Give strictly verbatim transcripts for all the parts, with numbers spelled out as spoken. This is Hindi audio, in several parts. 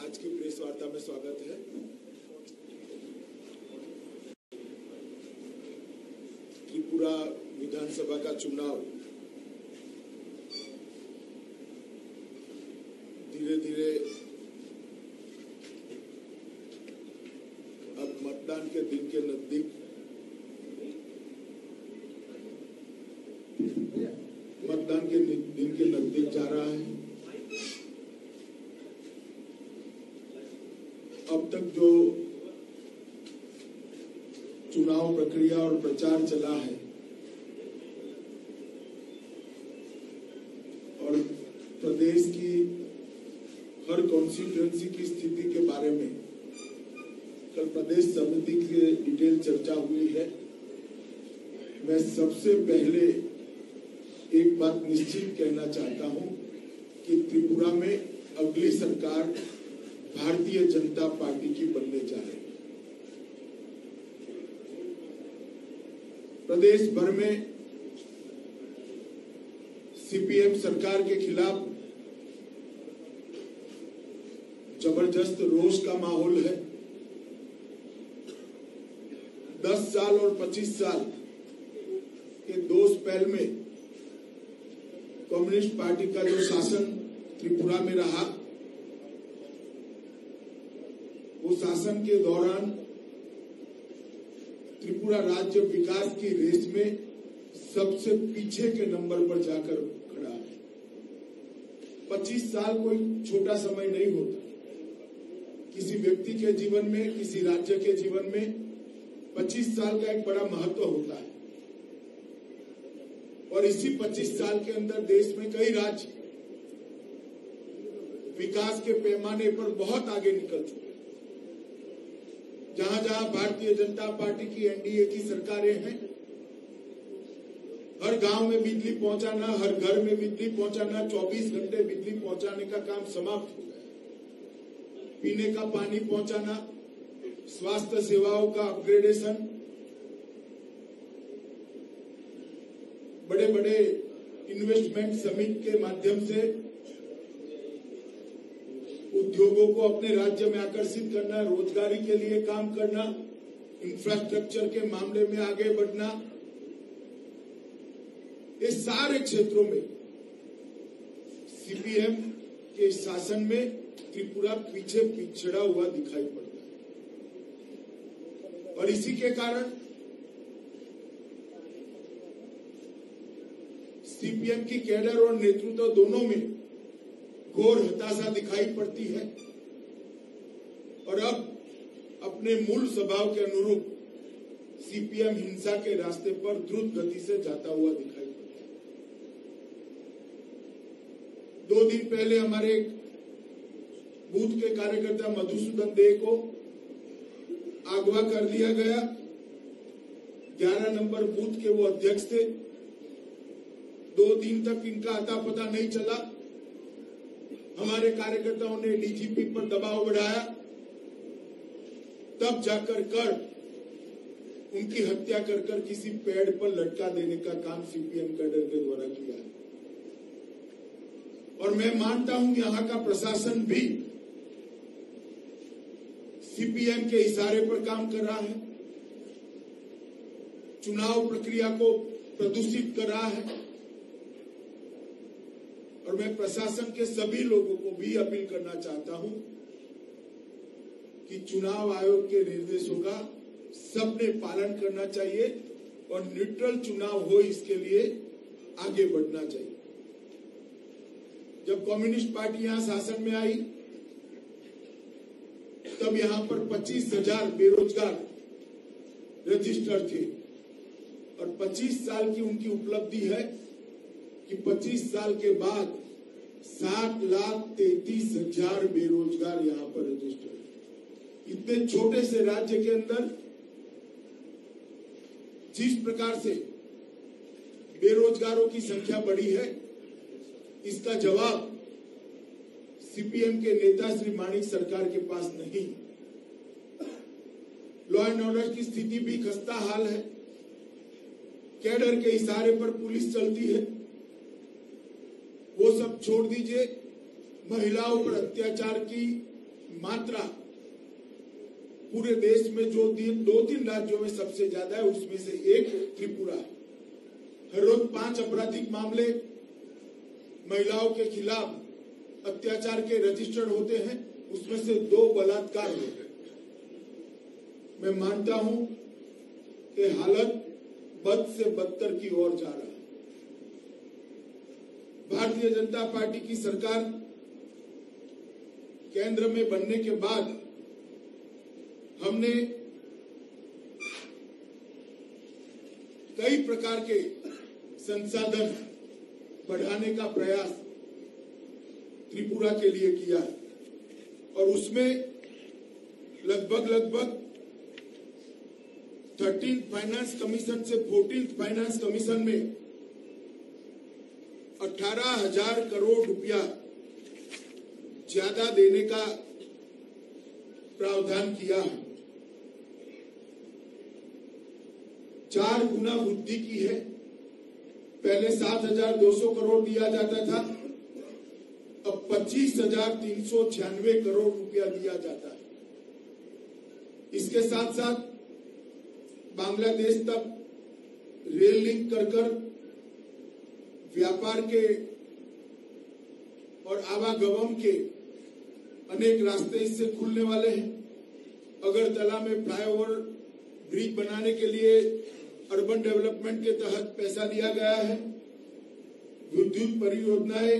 आज की प्रेस वार्ता में स्वागत है। त्रिपुरा विधानसभा का चुनाव धीरे धीरे अब मतदान के दिन के नजदीक मतदान के दिन के नजदीक जा रहा है। अब तक जो चुनाव प्रक्रिया और प्रचार चला है और प्रदेश की हर कॉन्स्टिट्यूएंसी की स्थिति के बारे में कल प्रदेश समिति की डिटेल चर्चा हुई है। मैं सबसे पहले एक बात निश्चित कहना चाहता हूं कि त्रिपुरा में अगली सरकार भारतीय जनता पार्टी की बनने जा रही है। प्रदेश भर में सीपीएम सरकार के खिलाफ जबरदस्त रोष का माहौल है। दस साल और पच्चीस साल के दो स्पेल में कम्युनिस्ट पार्टी का जो शासन त्रिपुरा में रहा, वो शासन के दौरान त्रिपुरा राज्य विकास की रेस में सबसे पीछे के नंबर पर जाकर खड़ा है। पच्चीस साल कोई छोटा समय नहीं होता। किसी व्यक्ति के जीवन में, किसी राज्य के जीवन में पच्चीस साल का एक बड़ा महत्व होता है और इसी पच्चीस साल के अंदर देश में कई राज्य विकास के पैमाने पर बहुत आगे निकल चुके हैं। जहां जहां भारतीय जनता पार्टी की एनडीए की सरकारें हैं, हर गांव में बिजली पहुंचाना, हर घर में बिजली पहुंचाना, चौबीस घंटे बिजली पहुंचाने का काम समाप्त हो गया। पीने का पानी पहुंचाना, स्वास्थ्य सेवाओं का अपग्रेडेशन, बड़े बड़े इन्वेस्टमेंट समिट के माध्यम से उद्योगों को अपने राज्य में आकर्षित करना, रोजगारी के लिए काम करना, इंफ्रास्ट्रक्चर के मामले में आगे बढ़ना, ये सारे क्षेत्रों में सीपीएम के शासन में त्रिपुरा पीछे पिछड़ा हुआ दिखाई पड़ता है और इसी के कारण सीपीएम की कैडर और नेतृत्व दोनों में घोर हताशा दिखाई पड़ती है और अब अपने मूल स्वभाव के अनुरूप सीपीएम हिंसा के रास्ते पर द्रुत गति से जाता हुआ दिखाई पड़ता है। दो दिन पहले हमारे बूथ के कार्यकर्ता मधुसूदन दे को अगवा कर लिया गया। ग्यारह नंबर बूथ के वो अध्यक्ष थे। दो दिन तक इनका अता पता नहीं चला। हमारे कार्यकर्ताओं ने डीजीपी पर दबाव बढ़ाया, तब जाकर कर उनकी हत्या कर कर किसी पेड़ पर लटका देने का काम सीपीएम कैडर के द्वारा किया है। और मैं मानता हूं यहां का प्रशासन भी सीपीएम के इशारे पर काम कर रहा है, चुनाव प्रक्रिया को प्रदूषित कर रहा है। और मैं प्रशासन के सभी लोगों को भी अपील करना चाहता हूं कि चुनाव आयोग के निर्देशों का सबने पालन करना चाहिए और न्यूट्रल चुनाव हो, इसके लिए आगे बढ़ना चाहिए। जब कम्युनिस्ट पार्टी यहां शासन में आई तब यहां पर पच्चीस हजार बेरोजगार रजिस्टर थे और पच्चीस साल की उनकी उपलब्धि है कि पच्चीस साल के बाद सात लाख तैतीस हजार बेरोजगार यहां पर रजिस्टर्ड। इतने छोटे से राज्य के अंदर जिस प्रकार से बेरोजगारों की संख्या बढ़ी है, इसका जवाब सीपीएम के नेता श्री माणिक सरकार के पास नहीं। लॉ एंड ऑर्डर की स्थिति भी खस्ता हाल है। कैडर के इशारे पर पुलिस चलती है। वो सब छोड़ दीजिए, महिलाओं पर अत्याचार की मात्रा पूरे देश में जो दिन दो तीन राज्यों में सबसे ज्यादा है, उसमें से एक त्रिपुरा है। हर रोज पांच आपराधिक मामले महिलाओं के खिलाफ अत्याचार के रजिस्टर्ड होते हैं, उसमें से दो बलात्कार होते हैं। मैं मानता हूं कि हालत बद से बदतर की ओर जा रहा है। भारतीय जनता पार्टी की सरकार केंद्र में बनने के बाद हमने कई प्रकार के संसाधन बढ़ाने का प्रयास त्रिपुरा के लिए किया और उसमें लगभग लगभग थर्टीन फाइनेंस कमीशन से फोर्टीन फाइनेंस कमीशन में अठारह हजार करोड़ रुपया ज्यादा देने का प्रावधान किया है। चार गुना वृद्धि की है। पहले सात हजार दो सौ करोड़ दिया जाता था, अब पच्चीस हजार तीन सौ छियानवे करोड़ रुपया दिया जाता है। इसके साथ साथ बांग्लादेश तक रेल लिंक कर कर व्यापार के और आवागमन के अनेक रास्ते इससे खुलने वाले हैं। अगरतला में फ्लाईओवर ब्रिज बनाने के लिए अर्बन डेवलपमेंट के तहत पैसा लिया गया है। विद्युत परियोजनाएं,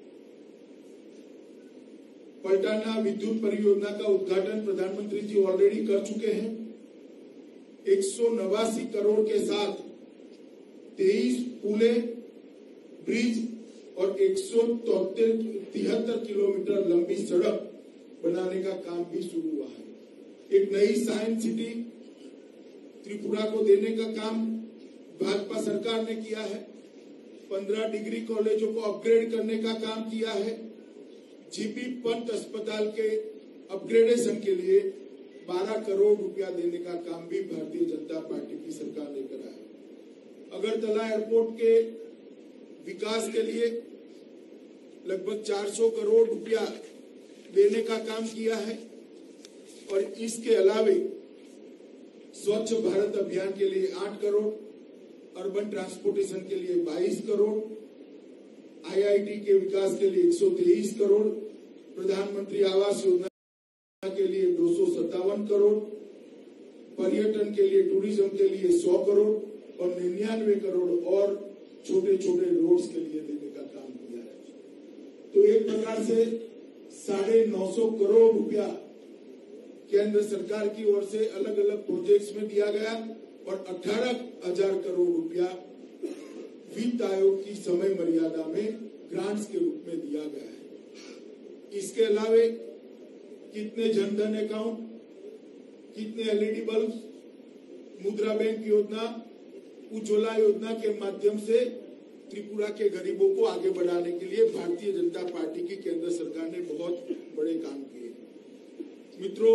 पलटाना विद्युत परियोजना का उद्घाटन प्रधानमंत्री जी ऑलरेडी कर चुके हैं। एक सौ नवासी करोड़ के साथ तेईस पुले, ब्रिज और एक सौ तिहत्तर किलोमीटर लंबी सड़क बनाने का काम भी शुरू हुआ है। एक नई साइंस सिटी त्रिपुरा को देने का काम भाजपा सरकार ने किया है। पंद्रह डिग्री कॉलेजों को अपग्रेड करने का काम किया है। जीबी पंत अस्पताल के अपग्रेडेशन के लिए बारह करोड़ रुपया देने का काम भी भारतीय जनता पार्टी की सरकार ने करा है। अगरतला एयरपोर्ट के विकास के लिए लगभग चार सौ करोड़ रुपया देने का काम किया है और इसके अलावे स्वच्छ भारत अभियान के लिए आठ करोड़, अर्बन ट्रांसपोर्टेशन के लिए बाईस करोड़, आईआईटी के विकास के लिए एक सौ तेईस करोड़, प्रधानमंत्री आवास योजना के लिए दो सौ सत्तावन करोड़, पर्यटन के लिए टूरिज्म के लिए सौ करोड़ और निन्यानवे करोड़ और छोटे छोटे रोड्स के लिए देने का काम किया है। तो एक प्रकार से साढ़े नौ सौ करोड़ रुपया केंद्र सरकार की ओर से अलग अलग प्रोजेक्ट्स में दिया गया और अठारह हजार करोड़ रुपया वित्त आयोग की समय मर्यादा में ग्रांट्स के रूप में दिया गया है। इसके अलावे कितने जनधन अकाउंट, कितने एलईडी बल्ब, मुद्रा बैंक योजना, उज्ज्वला योजना के माध्यम से त्रिपुरा के गरीबों को आगे बढ़ाने के लिए भारतीय जनता पार्टी की केंद्र सरकार ने बहुत बड़े काम किए। मित्रों,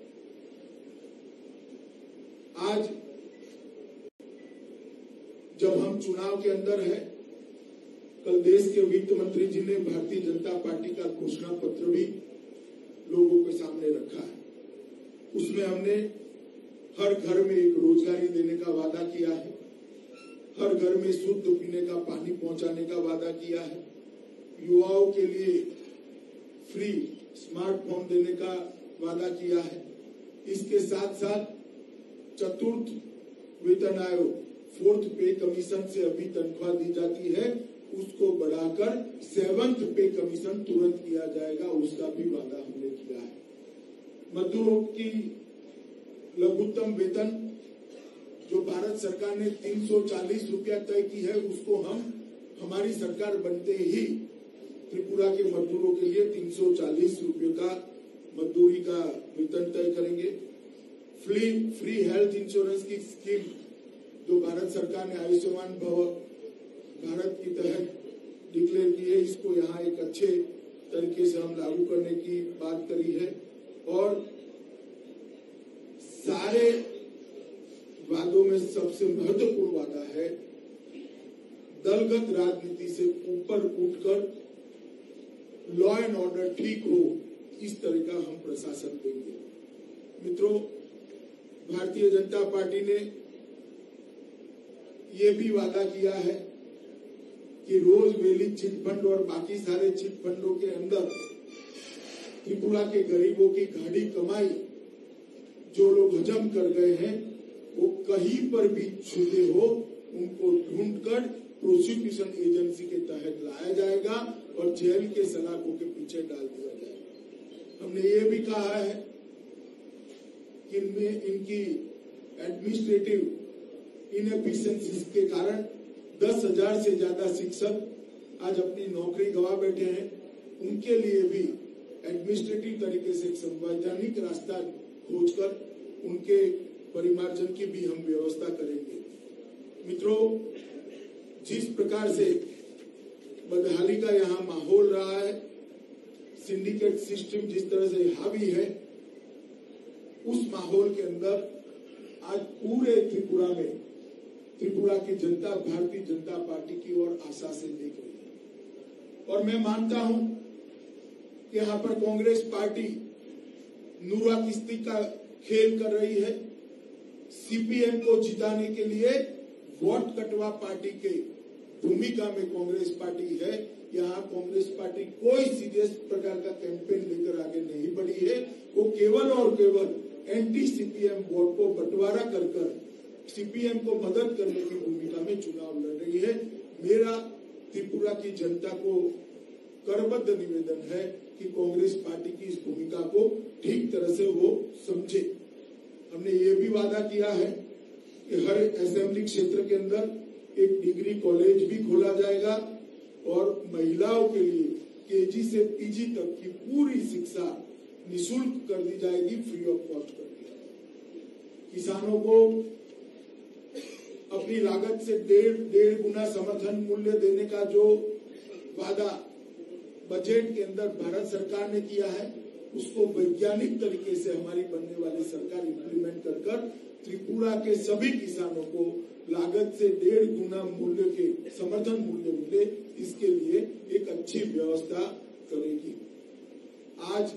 आज जब हम चुनाव के अंदर है, कल देश के वित्त मंत्री जी ने भारतीय जनता पार्टी का घोषणा पत्र भी लोगों के सामने रखा है। उसमें हमने हर घर में एक रोजगारी देने का वादा किया है, हर घर में शुद्ध पीने का पानी पहुंचाने का वादा किया है, युवाओं के लिए फ्री स्मार्टफोन देने का वादा किया है। इसके साथ साथ चतुर्थ वेतन आयोग, फोर्थ पे कमीशन से अभी तनख्वाह दी जाती है, उसको बढ़ाकर सेवंथ पे कमीशन तुरंत किया जाएगा, उसका भी वादा हमने किया है। मजदूरों की लघुत्तम वेतन जो भारत सरकार ने तीन सौ चालीस रुपया तय की है, उसको हम हमारी सरकार बनते ही त्रिपुरा के मजदूरों के लिए तीन सौ चालीस रुपये का मजदूरी का वेतन तय करेंगे। फ्री फ्री हेल्थ इंश्योरेंस की स्कीम जो भारत सरकार ने आयुष्मान भव भारत की तहत डिक्लेयर की है, इसको यहाँ एक अच्छे तरीके से हम लागू करने की बात करी है। और सारे वादों में सबसे महत्वपूर्ण वादा है दलगत राजनीति से ऊपर उठकर लॉ एंड ऑर्डर ठीक हो, इस तरह का हम प्रशासन देंगे। मित्रों, भारतीय जनता पार्टी ने ये भी वादा किया है कि रोज वेली चिटफंड और बाकी सारे चिटफंडों के अंदर त्रिपुरा के गरीबों की गाढ़ी कमाई जो लोग हजम कर गए हैं वो कहीं पर भी छूटे हो उनको ढूंढकर प्रोसिक्यूशन एजेंसी के तहत लाया जाएगा और जेल के सलाखों के पीछे डाल दिया जाएगा। हमने ये भी कहा है कि इनमें इनकी एडमिनिस्ट्रेटिव इनएफिशिएंसीज के कारण दस हजार से ज्यादा शिक्षक आज अपनी नौकरी गंवा बैठे हैं। उनके लिए भी एडमिनिस्ट्रेटिव तरीके से एक संवैधानिक रास्ता खोजकर उनके परिमार्जन की भी हम व्यवस्था करेंगे। मित्रों, जिस प्रकार से बदहाली का यहाँ माहौल रहा है, सिंडिकेट सिस्टम जिस तरह से हावी है, उस माहौल के अंदर आज पूरे त्रिपुरा में त्रिपुरा की जनता भारतीय जनता पार्टी की ओर आशा से देख रही है। और मैं मानता हूं कि यहाँ पर कांग्रेस पार्टी नूरा किस्ती का खेल कर रही है। सीपीएम को जिताने के लिए वोट कटवा पार्टी के भूमिका में कांग्रेस पार्टी है। यहाँ कांग्रेस पार्टी कोई सीरियस प्रकार का कैंपेन लेकर आगे नहीं बढ़ी है। वो केवल और केवल एंटी सीपीएम वोट को बंटवारा कर कर सीपीएम को मदद करने की भूमिका में चुनाव लड़ रही है। मेरा त्रिपुरा की जनता को करबद्ध निवेदन है कि कांग्रेस पार्टी की इस भूमिका को ठीक तरह से वो समझे। हमने ये भी वादा किया है कि हर असेंबली क्षेत्र के अंदर एक डिग्री कॉलेज भी खोला जाएगा और महिलाओं के लिए केजी से पीजी तक की पूरी शिक्षा निशुल्क कर दी जाएगी, फ्री ऑफ कॉस्ट कर दी जाएगी। किसानों को अपनी लागत से डेढ़ डेढ़ गुना समर्थन मूल्य देने का जो वादा बजट के अंदर भारत सरकार ने किया है, उसको वैज्ञानिक तरीके से हमारी बनने वाली सरकार इम्प्लीमेंट कर कर त्रिपुरा के सभी किसानों को लागत से डेढ़ गुना मूल्य के समर्थन मूल्य मिले, इसके लिए एक अच्छी व्यवस्था करेगी। आज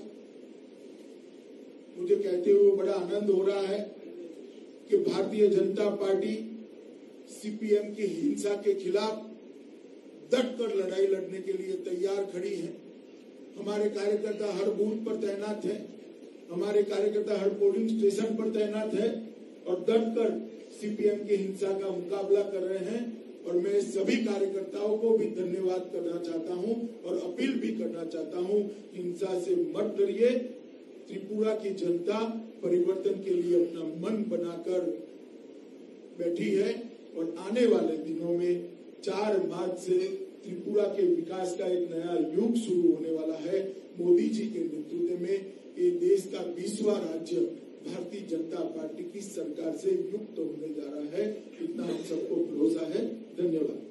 मुझे कहते हुए बड़ा आनंद हो रहा है कि भारतीय जनता पार्टी सीपीएम की हिंसा के खिलाफ डटकर लड़ाई लड़ने के लिए तैयार खड़ी है। हमारे कार्यकर्ता हर बूथ पर तैनात है, हमारे कार्यकर्ता हर पोलिंग स्टेशन पर तैनात है और डटकर सीपीएम की हिंसा का मुकाबला कर रहे हैं। और मैं सभी कार्यकर्ताओं को भी धन्यवाद करना चाहता हूं और अपील भी करना चाहता हूं, हिंसा से मत डरिए। त्रिपुरा की जनता परिवर्तन के लिए अपना मन बनाकर बैठी है और आने वाले दिनों में चार मार्च से त्रिपुरा के विकास का एक नया युग शुरू होने वाला है। मोदी जी के नेतृत्व में ये देश का बीसवां राज्य भारतीय जनता पार्टी की सरकार से युक्त होने जा रहा है, इतना हम सबको भरोसा है। धन्यवाद।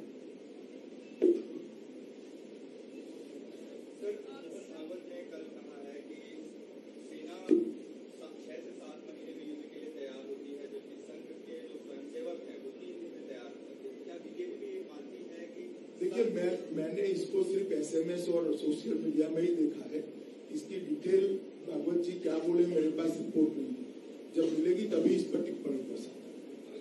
देखिए, मैं मैंने इसको सिर्फ एसएमएस और सोशल मीडिया में ही देखा है। इसकी डिटेल भागवत जी क्या बोले मेरे पास रिपोर्ट नहीं है। जब मिलेगी तभी इस पर टिप्पणी कर सकता हूँ।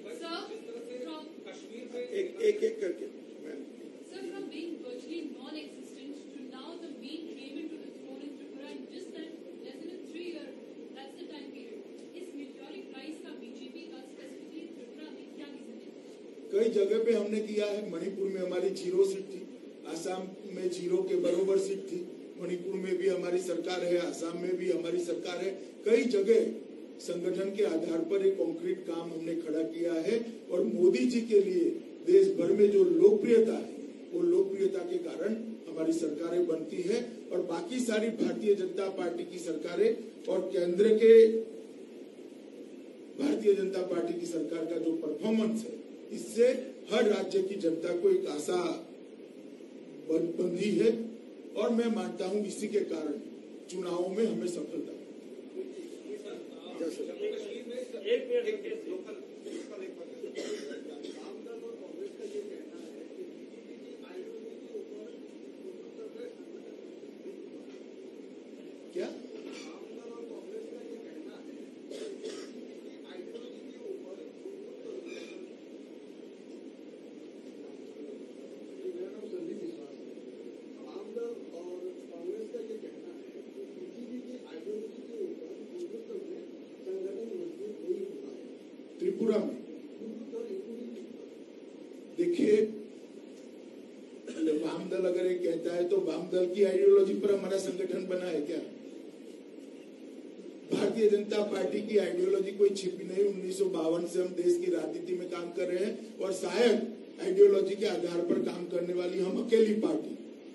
एक एक एक करके Sir, from being virtually non-existent to now the main came into its own in Tripura in just that less than a three year, that's the time period. इस meteoric rise का बीजेपी का स्पेसिफिकली त्रिपुरा में क्या रीजन है? कई जगह पे हमने किया है। मणिपुर में हमारी जीरो सीट थी, आसाम में जीरो के बराबर सीट थी, मणिपुर में भी हमारी सरकार है, आसाम में भी हमारी सरकार है। कई जगह संगठन के आधार पर एक कॉन्क्रीट काम हमने खड़ा किया है और मोदी जी के लिए देश भर में जो लोकप्रियता है वो लोकप्रियता के कारण हमारी सरकारें बनती है और बाकी सारी भारतीय जनता पार्टी की सरकारें और केंद्र के भारतीय जनता पार्टी की सरकार का जो परफॉर्मेंस है, इससे हर राज्य की जनता को एक आशा बंधी है और मैं मानता हूं इसी के कारण चुनावों में हमें सफलता। क्या त्रिपुरा में देखिए, वाम दल अगर ये कहता है तो वाम दल की आइडियोलॉजी पर हमारा संगठन बना है क्या? भारतीय जनता पार्टी की आइडियोलॉजी कोई छिपी नहीं। उन्नीस सौ बावन से हम देश की राजनीति में काम कर रहे हैं और शायद आइडियोलॉजी के आधार पर काम करने वाली हम अकेली पार्टी।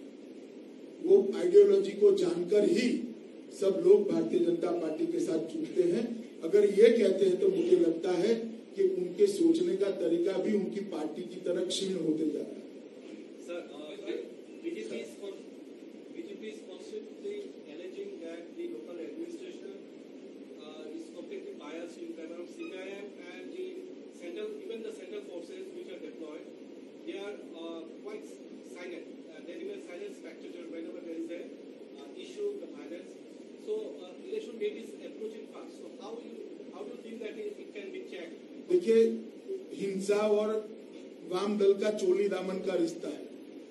वो आइडियोलॉजी को जानकर ही सब लोग भारतीय जनता पार्टी के साथ जुड़ते हैं। अगर ये कहते हैं तो मुझे लगता है कि उनके सोचने का तरीका भी उनकी पार्टी की तरह क्षीण होते जा रहा है। Sir, uh, B J P is B J P is constantly alleging that the local administration uh, is completely biased in favor of C P I M, and the central, even the central forces which are deployed, they are uh, quite silent. Uh, they remain silent spectators whenever there is a uh, issue, the violence. So uh, election date is approaching fast. So how you how do you think that it, it can be checked? देखिए, हिंसा और वाम दल का चोली दामन का रिश्ता है।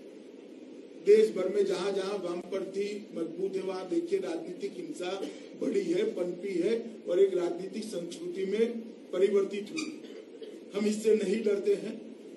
देश भर में जहां जहां वामपंथी मजबूत है वहां देखिए राजनीतिक हिंसा बढ़ी है, पनपी है और एक राजनीतिक संस्कृति में परिवर्तित हुई। हम इससे नहीं डरते हैं,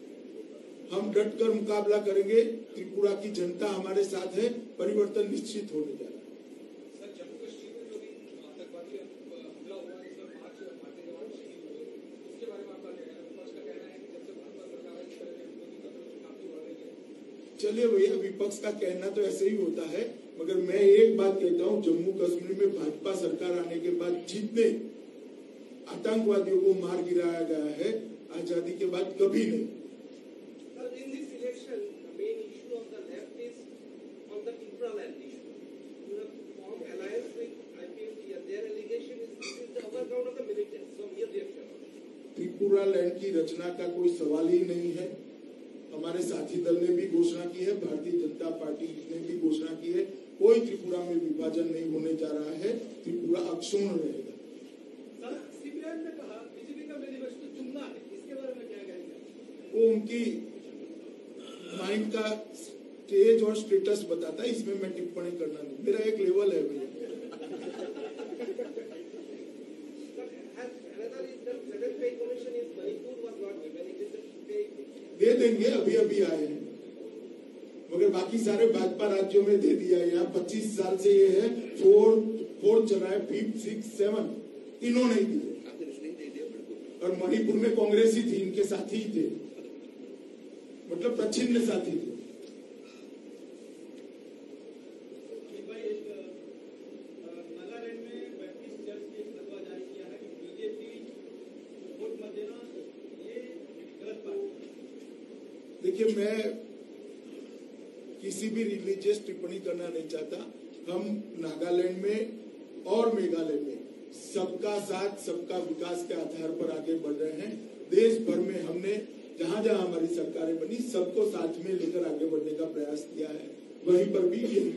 हम डटकर मुकाबला करेंगे। त्रिपुरा की जनता हमारे साथ है, परिवर्तन निश्चित होने जा रहा है। सर, जम्मू कश्मीर में जो भी आतंकवादी हमला हुआ, जिसमें पांच भारतीय जवान शहीद हुए, उसके बारे में आपका क्या कहना है? विपक्ष का कहना है कि जब से भाजपा सरकार है, इस तरह के विरोधी गतिविधि काफी बढ़ रही है। चलिए भैया, विपक्ष का कहना तो ऐसे ही होता है, मगर मैं एक बात कहता हूं, जम्मू कश्मीर में भाजपा सरकार आने के बाद जितने आतंकवादियों को मार गिराया गया है, आजादी के बाद कभी नहीं। In this election, the main issue of the left is on the Tripura-land issue. You have formed alliance with I P F T. Their allegation is this is the upper ground of the militants. So, your reaction? Tripura land की रचना का कोई सवाल ही नहीं है। हमारे साथी दल ने भी घोषणा की है, भारतीय जनता पार्टी ने भी घोषणा की है, कोई त्रिपुरा में विभाजन नहीं होने जा रहा है। त्रिपुरा अक्षुण्ण रहेगा। सर, सीपीआईएम ने कहा बीजेपी का मैनिफेस्टो चुनना है, इसके बारे में क्या कहेंगे? वो उनकी माइंड का स्टेज और स्टेटस बताता है, इसमें मैं टिप्पणी करना नहीं, मेरा एक लेवल है भैया। दे देंगे, अभी अभी आए हैं, मगर बाकी सारे भाजपा राज्यों में दे दिया है। यहाँ पच्चीस साल से ये है, फोर फोर चला है, फिफ्थ सिक्स सेवन तीनों नहीं दिए। और मणिपुर में कांग्रेस ही थी, इनके साथी ही थे, मतलब प्रच्छिन्न साथी थे। नागालैंड में बैप्टिस्ट चर्च ने एक फतवा जारी किया है कि बीजेपी वोट मत देना, ये गलत बात है। देखिए, मैं किसी भी रिलीजियस टिप्पणी करना नहीं चाहता। हम नागालैंड में और मेघालय में सबका साथ सबका विकास के आधार पर आगे बढ़ रहे हैं। देश भर में हमने जहां जहां हमारी सरकारें बनी, सबको साथ में लेकर आगे बढ़ने का प्रयास किया है। वहीं पर भी यही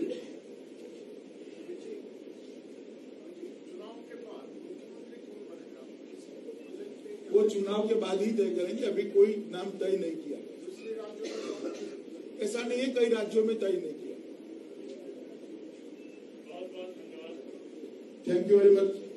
वो चुनाव के बाद ही तय करेंगे, अभी कोई नाम तय नहीं किया। ऐसा नहीं है, कई राज्यों में तय नहीं किया। Thank you very much.